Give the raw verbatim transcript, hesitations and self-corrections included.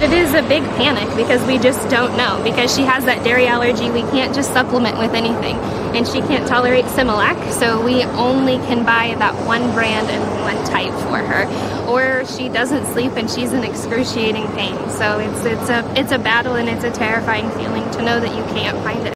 It is a big panic because we just don't know. Because she has that dairy allergy, we can't just supplement with anything. And she can't tolerate Similac, so we only can buy that one brand and one type for her. Or she doesn't sleep and she's in excruciating pain. So it's, it's, a, it's a battle, and it's a terrifying feeling to know that you can't find it.